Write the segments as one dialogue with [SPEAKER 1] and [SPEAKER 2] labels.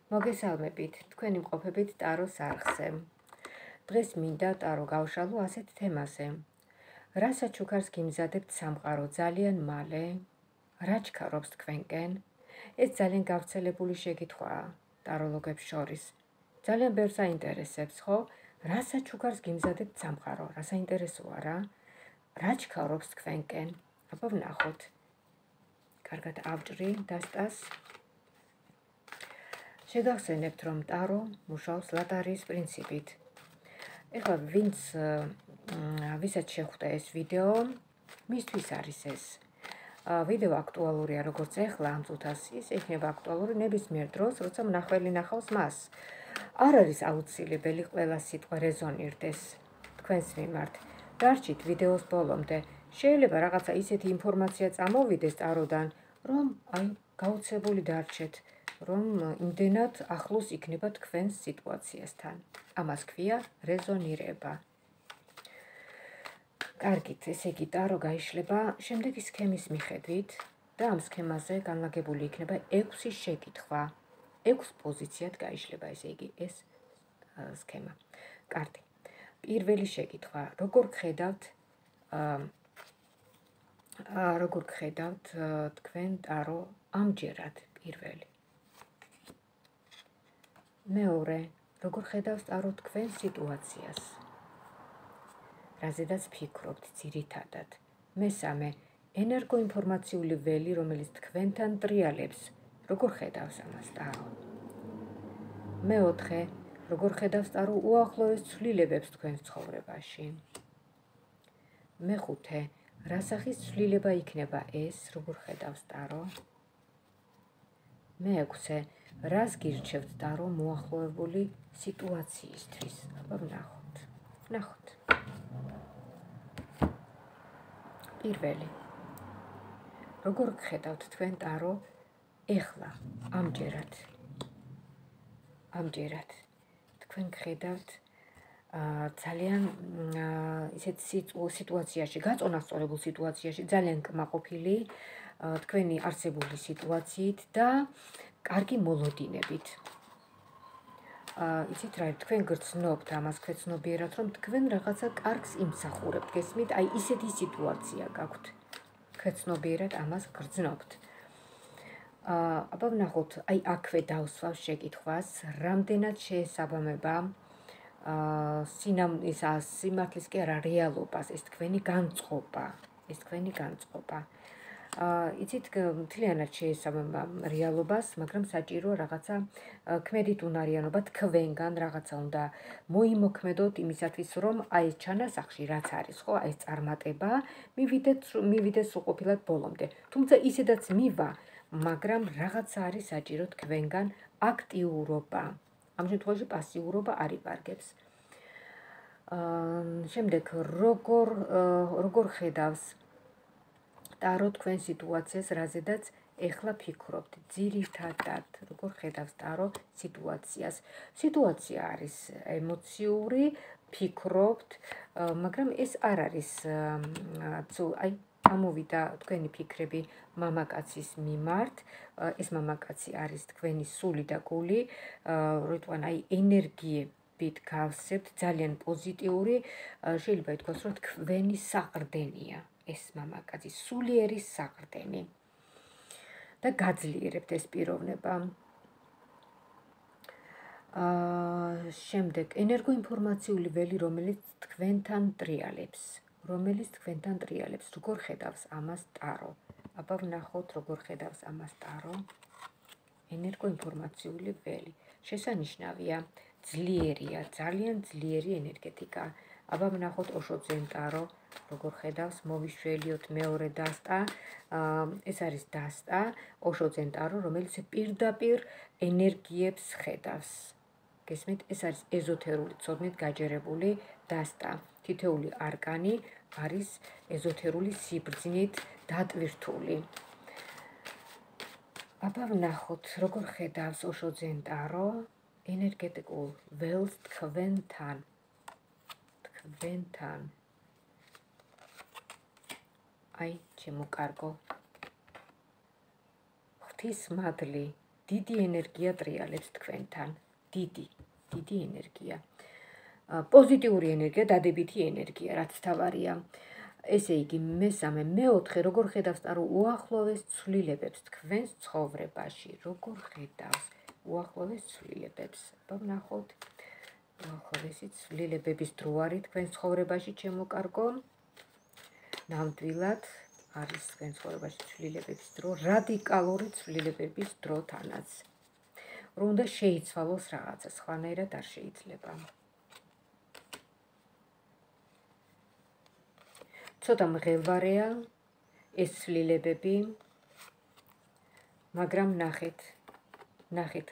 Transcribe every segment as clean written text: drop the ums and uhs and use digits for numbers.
[SPEAKER 1] მოგესალმებით, თქვენი მყოფებით ტაროს არხზე. დღეს მინდა ტარო გავშალო ასეთ თემაზე. რა საჩუქარს გიმზადებთ სამყარო ძალიან მალე? რა ჩქარობს თქვენკენ? ეს ძალიან გავრცელებული შეკითხვაა ტაროლოგებს შორის. ძალიან ბევრს აინტერესებს, ხო? რა საჩუქარს გიმზადებთ სამყარო? რა საინტერესოა რა? რა ჩქარობს თქვენკენ? აბა ვნახოთ. კარგად ავჭრი დასტას. შეგახსენებთ, რომ ტარო მუშაობს ლატარიის პრინციპით. ეხლა ვისაც შეხვდა ეს ვიდეო, მისთვის არის ეს. ვიდეო აქტუალურია როგორც ეხლა ამ წუთას, ის იქნება აქტუალური ნებისმიერ დროს, როცა მნახველი ნახავს მას. არ არის აუცილებელი ყველა სიტყვა რეზონირდეს თქვენს მიმართ. დარჩით ვიდეოს ბოლომდე. შეიძლება რაღაცა ისეთი ინფორმაცია წამოვიდეს ტაროდან, რომ გაუცებული დარჩეთ. რომ იმდენად ახლოს იქნება თქვენს სიტუაციასთან. ამას ქვია რეზონირება. კარგით, ესე იგი ტარო გაიშლება შემდეგი სქემის მიხედვით და ამ სქემაზე განლაგებული იქნება 6 შეკითხვა. 6 პოზიციად გაიშლება, ესე იგი ეს სქემა. კარგი. პირველი შეკითხვა, როგორ გხედავთ თქვენ ტარო ამჯერად პირველი? მეორე, როგორ ხედავს ტარო თქვენ სიტუაციას? რაზედაც ფიქრობთ ძირითადად? მესამე, ენერგოინფორმაციული ველი, რომელიც თქვენთან ტრიალებს, როგორ ხედავს ამას ტარო? მეოთხე, როგორ ხედავს ტარო უახლოეს ცვლილებებს თქვენს ცხოვრებაში? მეხუთე, რა სახის ცვლილება იქნება ეს, როგორ ხედავს ტარო? მეექვსე, რას გირჩევთ ტარო მოახლოებული სიტუაციისთვის? აბა ვნახოთ. პირველი. როგორ გხედავთ თქვენ ტარო ეხლა, ამჯერად? თქვენ გხედავთ ძალიან ისეთ სიტუაციაში, გაწონასწორებულ სიტუაციაში, ძალიან კმაყოფილი თქვენი არსებული სიტუაციით და კარგი მოლოდინებით. იცით რა, თქვენ გრძნობთ ამას ქვეცნობიერად, რომ თქვენ რაღაცა კარგს იმსახურებთ, გესმით? ისეთი სიტუაცია გაქვთ. ქვეცნობიერად ამას გრძნობთ. აბა ვნახოთ, აქვე დავსვავ შეკითხვას, რამდენად შეესაბამება სიმართლის კი არა, რეალობას, ეს თქვენი განწყობა. იცით, მთლიანად შეესაბამება რეალობას, მაგრამ საჭიროა რაღაცა ქმედით უნარიანობა თქვენგან, რაღაცა უნდა მოიმოქმედოთ იმისათვის, რომ ეს ჩანასახში რაც არის, ხო, ეს წარმატება, მივიდეს სრულყოფილად ბოლომდე. თუმცა ისედაც მივა, მაგრამ რაღაცა არის საჭირო თქვენგან აქტიურობა. ამ შემთხვევაში პასიურობა არ იპარგებს. შემდეგ, როგორ ხედავს ტარო თქვენ სიტუაციას, რაზედაც ეხლა ფიქრობთ, ძირითადად, როგორ ხედავს ტარო სიტუაციას. სიტუაცია არის ემოციური, ფიქრობთ, მაგრამ ეს არ არის, ამოვიდა თქვენი ფიქრები მამაკაცის მიმართ, ეს მამაკაცი არის თქვენი სული და გული, როიტყვან ენერგიებით გავსებთ, ძალიან პოზიტიური, შეიძლება ითქვას, რომ თქვენი საყრდენია. ეს მამაკაცი სულიერი საყრდენი და გაძლიერებთ ეს პიროვნება. შემდეგ, ენერგოინფორმაციული ველი, რომელიც თქვენთან ტრიალებს, როგორ ხედავს ამას ტარო? აბა ვნახოთ, როგორ ხედავს ამას ტარო. ენერგოინფორმაციული ველი. შესანიშნავია, ძლიერია, ძალიან ძლიერი ენერგეტიკა. აბა ვნახოთ ოშოძენ ტარო, როგორ ხედავს, მოვიშველიოთ მეორე დასტა, ეს არის დასტა, ოშოძენ ტარო, რომელიც პირდაპირ ენერგიებს ხედავს. გესმით, ეს არის ეზოთერული ცოდნით გაჯერებული დასტა. თითოეული არკანი არის ეზოთერული სიბრძნით დატვირთული. აბა ვნახოთ, როგორ ხედავს ოშოძენ ტარო ენერგეტიკულ ველს თქვენთან. ჩემო კარგო. ღვთისმადლი, დიდი ენერგია ტრიალებს თქვენთან. დიდი ენერგია. პოზიტიური ენერგია, დადებითი ენერგია, რაც თავარია. ესე იგი, მესამე, მეოთხე, როგორ ხედავს ტარო უახლოვეს ცვლილებებს თქვენს ცხოვრებაში? როგორ ხედავს უახლოვეს ცვლილებებს? ვნახოთ. უახლოვესი ცვლილებების დრო არის თქვენს ცხოვრებაში, ჩემო კარგო. ნამდვილად არის თქვენ ცხოვრებაში ცვლილებების დრო, რადიკალური ცვლილებების დრო თანაც. რომ უნდა შეიცვალოს რაღაცა, სხვანაირად არ შეიძლება. ცოტა მღელვარეა ეს ცვლილებები, მაგრამ ნახეთ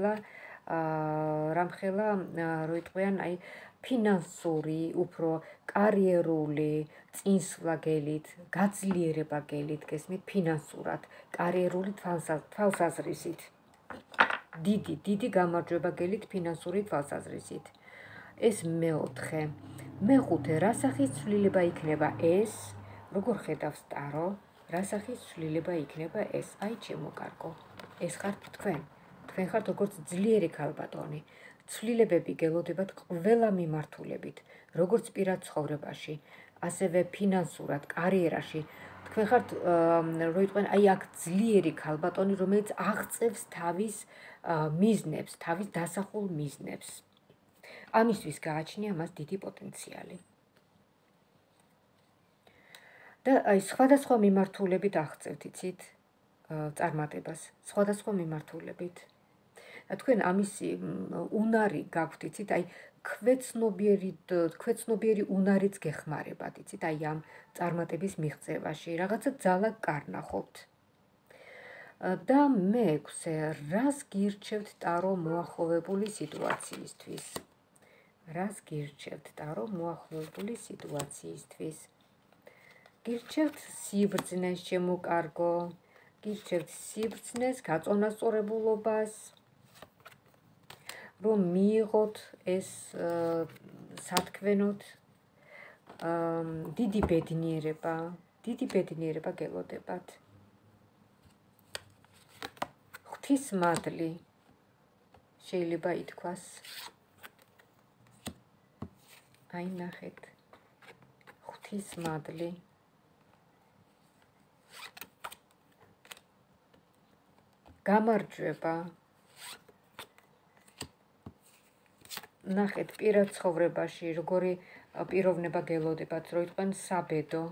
[SPEAKER 1] რამხელა რო იტყვიან, აი ფინანსური, უფრო კარიერული წინსვლა გელით, გაძლიერება გელით, გესმით, ფინანსურად, კარიერული თვალსაზრისით. დიდი გამარჯვება გელით ფინანსური თვალსაზრისით. ეს მეოთხე. მეხუთე, რა სახის ცვლილება იქნება ეს? როგორ ხედავს ტარო? რა სახის ცვლილება იქნება ეს? აი, ჩემო კარგო, ეს ხართ თქვენ. თქვენ ხართ როგორც ძლიერი ქალბატონი. ცვლილებები გელოდებათ ყველა მიმართულებით, როგორც პირად ცხოვრებაში, ასევე ფინანსურად, კარიერაში. თქვენ ხართ, რო იტყვიან, აი აქ ძლიერი ქალბატონი, რომელიც აღწევს თავის მიზნებს, თავის დასახულ მიზნებს. ამისთვის გააჩნია მას დიდი პოტენციალი. და აი სხვადასხვა მიმართულებით აღწევთ, იცით, წარმატებას, სხვადასხვა მიმართულებით. თქვენ ამისი უნარი გაქვთ, იცით, აი ქვეცნობიერი უნარიც გეხმარებათ, იცით, აი ამ წარმატების მიღწევაში, რაღაცა ძალა კარნახობთ. და მეექვსე, რას გირჩევთ ტარო მოახლოვებული სიტუაციისთვის? რას გირჩევთ ტარო მოახლოვებული სიტუაციისთვის? გირჩევთ სიბრძნეს, ჩემო კარგო, გირჩევთ სიბრძნეს, გაწონასწორებულობას, რომ მიიღოთ ეს სათქმენოდ, დიდი ბედნიერება გელოდებათ. ღვთისმადლი შეიძლება ითქვას. აი ნახეთ, ღვთისმადლი. გამარჯვება. ნახეთ, პირად ცხოვრებაში როგორი პიროვნება გელოდებათ, რო იტყვენ საბედო.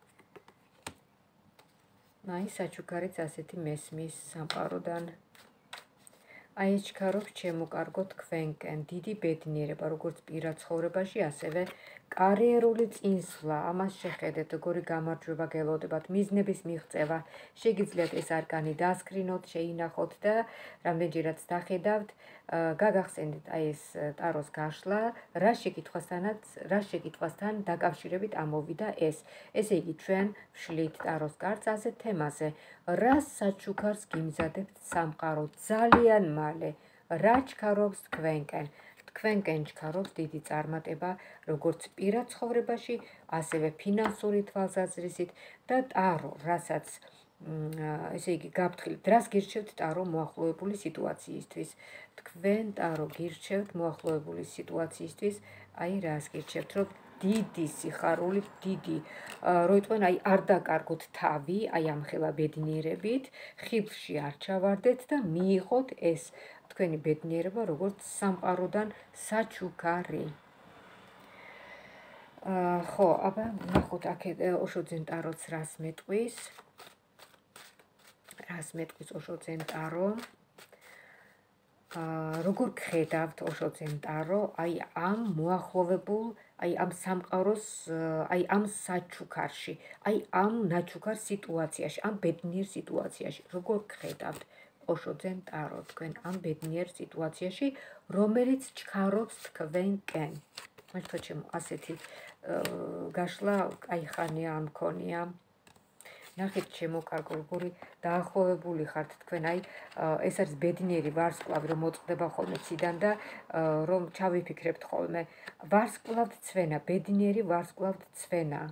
[SPEAKER 1] აი საჩუქარიც ასეთი მესმის სამყაროდან. აი ეს ჩქარობს ჩემო კარგო თქვენკენ, დიდი ბედნიერება, როგორც პირად ცხოვრებაში, ასევე კარიერული წინსვლა, ამას შეხედეთ, როგორი გამარჯვება გელოდებათ, მიზნების მიღწევა. შეგიძლიათ ეს არკანი დაასკრინოთ, შეინახოთ და რამდენჯერაც დახედავთ, გაგახსენდეთ აი ეს ტაროს გაშლა, რა შეკითხვასთან დაკავშირებით ამოვიდა ეს. ესე იგი, ჩვენ ვშლით ტაროს კარტს ასეთ თემაზე. რა საჩუქარს გიმზადებთ სამყარო ძალიან მალე? რა ჩქარობს თქვენკენ? თქვენკენ ჩქარობს დიდი წარმატება, როგორც პირად ცხოვრებაში, ასევე ფინანსური თვალსაზრისით და ტარო, რასაც ესე იგი, გაფრთხილეთ, რას გირჩევთ ტარო მოახლოვებული სიტუაციისთვის? თქვენ ტარო გირჩევთ მოახლოვებული სიტუაციისთვის, აი რას გირჩევთ, რომ დიდი სიხარული, დიდი, რო იტყვენ, აი არ დაკარგოთ თავი, აი ამხელა ბედნიერებით, ხიბლში არ ჩავარდეთ და მიიღოთ ეს თქვენი ბედნიერება, როგორც სამყაროდან საჩუქარი. ხო, აბა ნახოთ აქ ოშოძენ ტაროც რას მეტყვის. რას მეტყვის ოშოძენ ტარო? როგორ გხედავთ ოშოძენ ტარო, აი ამ მოახლოვებულ, აი ამ სამყაროს, აი ამ საჩუქარში, აი ამ ნაჩუქარ სიტუაციაში, ამ ბედნიერ სიტუაციაში, როგორ გხედავთ ოშოძენ ტარო თქვენ ამ ბედნიერ სიტუაციაში, რომელიც ჩქარობს თქვენკენ? მართლა ჩემო, ასეთი გაშლა კაი ხანია არ მქონია. ნახეთ ჩემო კარგო, როგორი დაახლოვებული ხართ თქვენ, აი ეს არის ბედნიერი ვარსკვლავი, რომ მოწყდება ხოლმე ციდან და რომ ჩავიფიქრებთ ხოლმე, ვარსკვლავთ ცვენა, ბედნიერი ვარსკვლავთ ცვენა.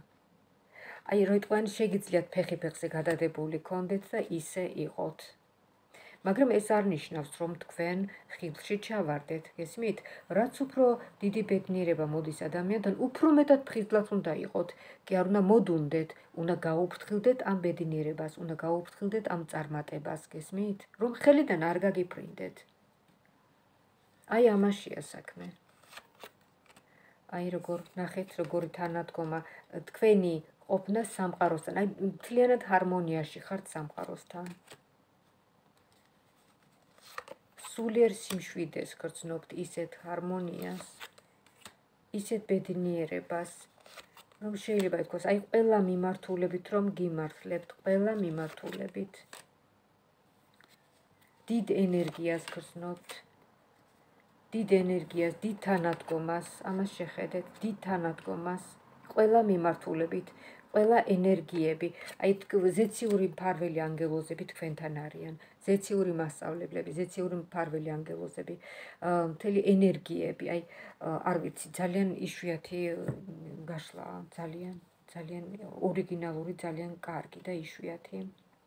[SPEAKER 1] აი რო იტყვიან, შეგიძლიათ ფეხი ფეხზე გადადებული გქონდეთ და ისე იყოთ. მაგრამ ეს არ ნიშნავს, რომ თქვენ ხილში ჩავარდეთ, გესმით? რაც უფრო დიდი ბედნიერება მოდის ადამიანთან, უფრო მეტად ფხიზლად უნდა იყოთ. კი არ უნდა მოდუნდეთ, უნდა გაუფრთხილდეთ ამ ბედნიერებას, უნდა გაუფრთხილდეთ ამ წარმატებას, გესმით? რომ ხელიდან არ გაგიფრინდეთ. აი ამაშია საქმე. აი როგორ ნახეთ, როგორი თანადგომა თქვენი ყოფნა სამყაროსთან, აი მთლიანად ჰარმონიაში ხართ სამყაროსთან. სულიერ სიმშვიდეს გრძნობთ, ისეთ ჰარმონიას, ისეთ ბედნიერებას, რომ შეიძლება ითქვას, აი ყველა მიმართულებით რომ გიმართლებთ, ყველა მიმართულებით. დიდ ენერგიას გრძნობთ, დიდ ენერგიას, დიდ თანადგომას, ამას შეხედეთ, დიდ თანადგომას, ყველა მიმართულებით, ყველა ენერგიები, აი ზეციური მფარველი ანგელოზები თქვენთან არიან, ზეციური მასწავლებლები, ზეციური მფარველი ანგელოზები, მთელი ენერგიები, აი არ ვიცი, ძალიან იშვიათი გაშლა, ძალიან ორიგინალური, ძალიან კარგი და იშვიათი.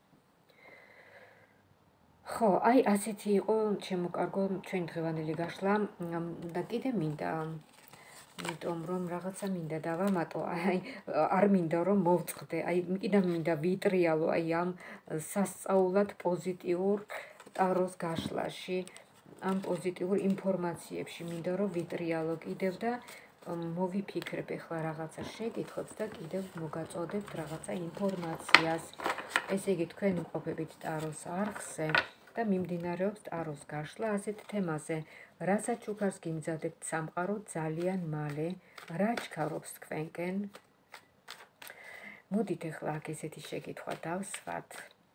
[SPEAKER 1] ხო, აი ასეთი იყო შემოკარგო ჩვენ დღევანდელი გაშლა და კიდე მინდა იმიტომ რომ რაღაცა მინდა დავამატო, აი არ მინდა რომ მოვწყდე, აი კიდე მინდა ვიტრიალო აი ამ სასწაულად პოზიტიურ ტაროს გაშლაში, ამ პოზიტიურ ინფორმაციებში მინდა რომ ვიტრიალო კიდევ და მოვიფიქრებ ახლა რაღაცა შეკითხვებს და კიდევ მოგაწოდებთ რაღაცა ინფორმაციას. ესე იგი თქვენ იმყოფებით ტაროს არხზე და მიმდინარეობს ტაროს გაშლა ასეთ თემაზე, რასაც უკარს გიმზადებთ სამყარო ძალიან მალე, რა ჩქარობს თქვენკენ? მოდით ახლა აქ ესეთი შეკითხვა დავსვათ.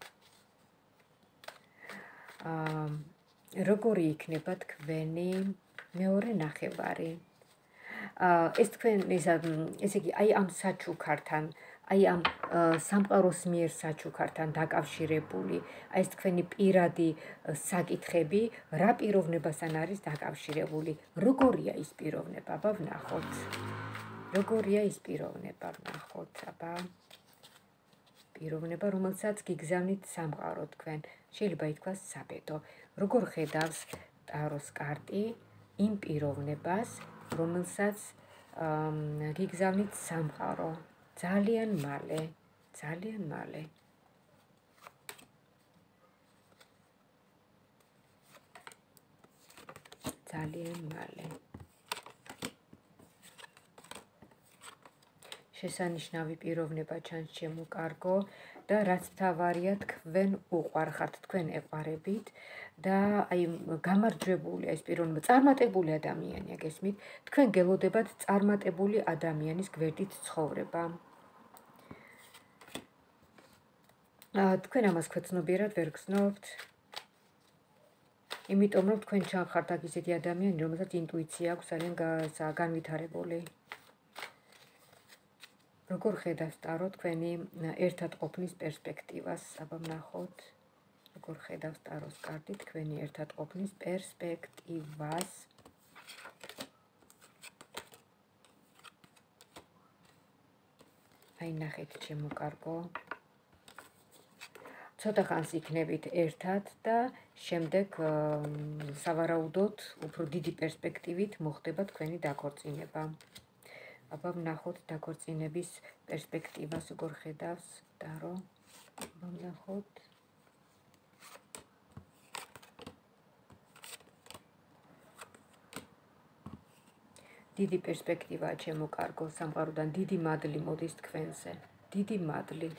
[SPEAKER 1] როგორი იქნება თქვენი მეორე ნახევარი? ეს თქვენ ესე იგი აი ამ საჩუქართან, აი ამ სამყაროს მიერ საჩუქართან დაკავშირებული, აი ეს თქვენი პირადი საკითხები, რა პიროვნებასთან არის დაკავშირებული? როგორია ის პიროვნება? აბა ვნახოთ. როგორია ის პიროვნება? ვნახოთ, აბა. პიროვნება, რომელსაც გიგზავნით სამყარო თქვენ. შეიძლება ითქვას საბედო. როგორ ხედავს ტაროს კარტი იმ პიროვნებას, რომელსაც გიგზავნით სამყარო? ძალიან მალე, ძალიან მალე. ძალიან მალე. შესანიშნავი პიროვნება ჩანს შემოკარგო და რაც თავარია თქვენ უყვარხართ, თქვენ ეყვარებით და აი გამარჯვებული ეს პიროვნება, წარმატებული ადამიანია, გესმით? თქვენ გელოდებათ წარმატებული ადამიანის გვერდით ცხოვრება. თქვენ ამას ქვეცნობიერად ვერ გრძნობთ. იმიტომ რომ თქვენ ჩანხართ აქ ისეთი ადამიანი, რომელსაც ინტუიცია აქვს ძალიან განვითარებული. როგორ ხედავს ტარო თქვენი ერთად ყოფნის პერსპექტივას? აბა ვნახოთ. როგორ ხედავს ტაროს კარტი თქვენი ერთად ყოფნის პერსპექტივას? აი ნახეთ შემოკარგო. ცოტა ხანს იქნებით ერთად და შემდეგ სავარაუდოდ უფრო დიდი პერსპექტივით მოხდება თქვენი დაქორწინება. აბა ვნახოთ დაქორწინების პერსპექტივას როგორ ხედავს ტარო. აბა ვნახოთ. დიდი პერსპექტივაა შემოკარგო სამყაროდან, დიდი მადლი მოდის თქვენზე. დიდი მადლი.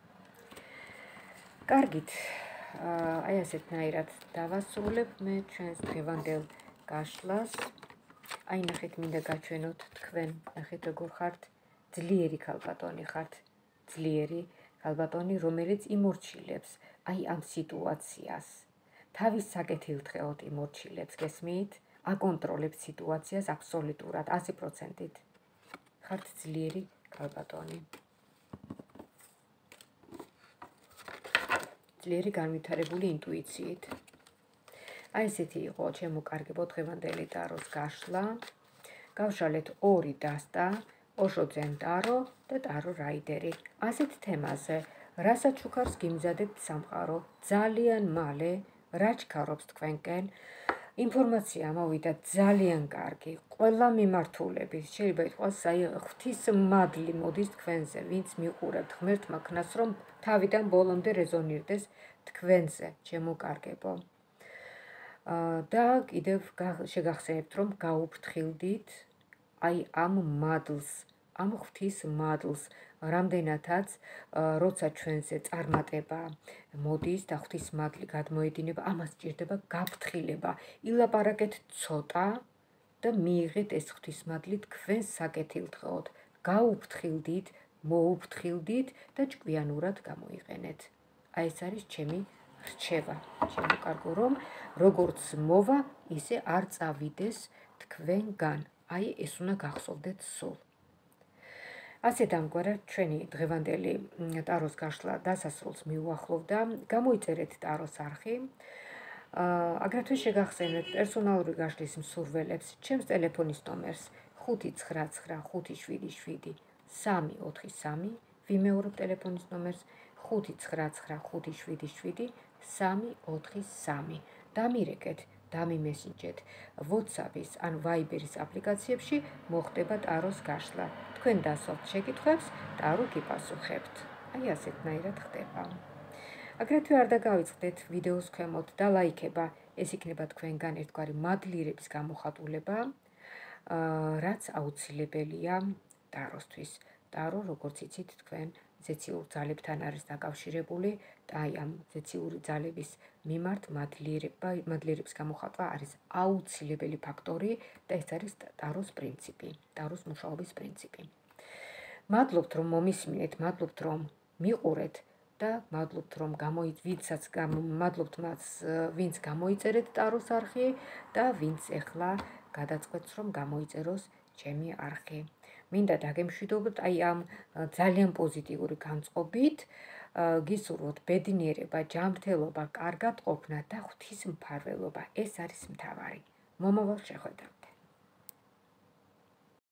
[SPEAKER 1] კარგით, აი ასეთნაირად დავასრულებ მე ჩვენს დღევანდელ გაშლას. აი ნახეთ, მინდა გაჩვენოთ თქვენ, ნახეთ როგორ ხართ, ძლიერი ქალბატონი ხართ, ძლიერი ქალბატონი, რომელიც იმორჩილებს აი ამ სიტუაციას. თავის საკეთილდღეოდ იმორჩილებს, გესმით? აკონტროლებს სიტუაციას აბსოლუტურად 100%-ით. ხართ ძლიერი ქალბატონი. ძლიერი განვითარებული ინტუიციით. აი ესეთი იყო შემოკარგებო დღევანდელი ტაროს გაშლა. გავშალეთ ორი დასტა, ოშო ძენ ტარო და ტარო რაიდერი. ასეთ თემაზე, რასაც უკარს გიმზადებთ სამყარო, ძალიან მალე, რა ჩქარობს თქვენკენ? ინფორმაცია მოვიდა ძალიან კარგი, ყველა მიმართულებით, შეიძლება ითქვას, აი ღვთისმადლი მოდის თქვენზე, ვინც მიყურებთ ღმერთმა ქნას, რომ თავიდან ბოლომდე რეზონირდეს თქვენზე, ჩემო კარგებო. და კიდევ შეგახსენებთ, რომ გაუფრთხილდით აი ამ მადლს, ამ ღვთის მადლს, რამდენადაც როცა ჩვენზე წარმატება მოდის და ღვთის მადლი გადმოედინება, ამას სჭირდება გაფრთხილება. ილაპარაკეთ ცოტა და მიიღეთ ეს ღვთის მადლი თქვენს საკეთილდღეოდ. გაუფრთხილდით, მოუფრთხილდით და ჭკვიანურად გამოიყენეთ. აი ეს არის ჩემი რჩევა, ჩემო კარგო, რომ როგორც მოვა, ისე არ წავიდეს თქვენგან. აი ეს უნდა გახსოვდეთ სულ. ასეთ ამგვარად ჩვენი დღევანდელი ტაროს გაშლა დასასრულს მიუახლოვდა. გამოიწერეთ ტაროს არხი. აგრეთვე შეგახსენებთ პერსონალური გაშლის მსურველებს ჩემს ტელეფონის ნომერს 599777343. ვიმეორებ ტელეფონის ნომერს 599777343. დამირეკეთ, დამიმესიჯეთ WhatsApp-ის ან Viber-ის აპლიკაციებში მოხდება ტაროს გაშლა. თქვენ დასვათ შეკითხვებს, ტარო გიპასუხებთ. აი ასეთნაირად ხდება. აგრეთვე არ დაგავიწყდეთ ვიდეოს ქვემოთ და ლაიქება, ეს იქნება თქვენგან ერთგვარი მადლიერების გამოხატულება, რაც აუცილებელია ტაროსთვის. ტარო, როგორც იცით, თქვენ ზეციურ ძალებთან არის დაკავშირებული და აი ამ ზეციური ძალების მიმართ მადლიერების გამოხატვა არის აუცილებელი ფაქტორი და ეს არის ტაროს პრინციპი, ტაროს მუშაობის პრინციპი. მადლობთ, რომ მომისმინეთ, მადლობთ, რომ მიყურეთ და მადლობთ, რომ მადლობთ მას, ვინც გამოიწერეთ ტაროს არხი და ვინც ეხლა გადაწყვეტს, რომ გამოიწეროს ჩემი არხი. მინდა დაგემშვიდობოთ აი ამ ძალიან პოზიტიური განწყობით, გისურვოთ ბედნიერება, ჯანმრთელობა, კარგად ყოფნა და ღვთის მფარველობა. ეს არის მთავარი. მომავალ შეხვედრამდე.